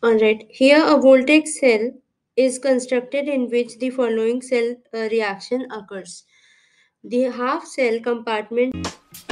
Alright, here a voltaic cell is constructed in which the following cell reaction occurs. The half cell compartment